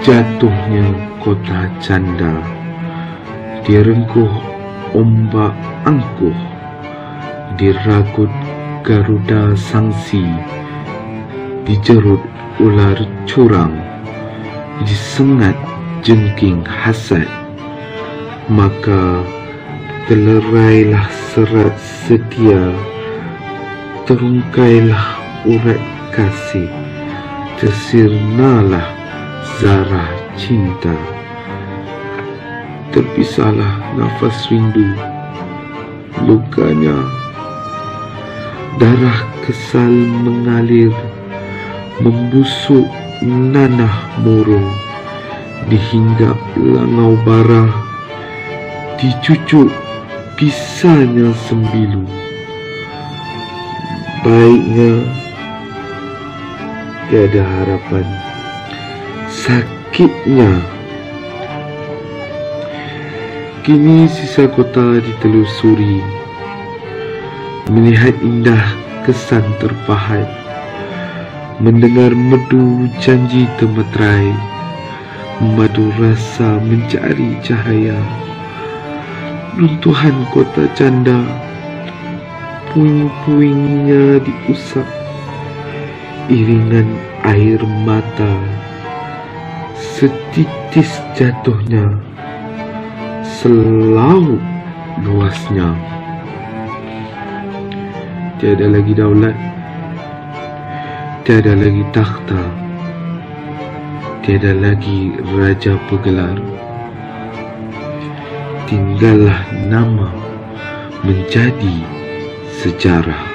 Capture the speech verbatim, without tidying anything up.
Jatuhnya kota Canda, direngkuh ombak angkuh, diragut garuda sangsi, dijerut ular curang, disengat jengking hasad. Maka telerailah serat setia, terungkailah urat kasih, tersirnalah zarah cinta. Terpisahlah nafas rindu, lukanya darah kesal mengalir, membusuk nanah murung, dihinggap langau bara, dicucuk pisahnya sembilu. Baiknya tiada harapan, sakitnya kini sisa kota ditelusuri, melihat indah kesan terpahat, mendengar merdu janji temeterai, madu rasa mencari cahaya. Runtuhan kota Canda, puing-puingnya diusap, iringan air mata, setitis jatuhnya, selaut luasnya. Tiada lagi daulat, tiada lagi takhta, tiada lagi raja pegelar. Tinggallah nama menjadi sejarah.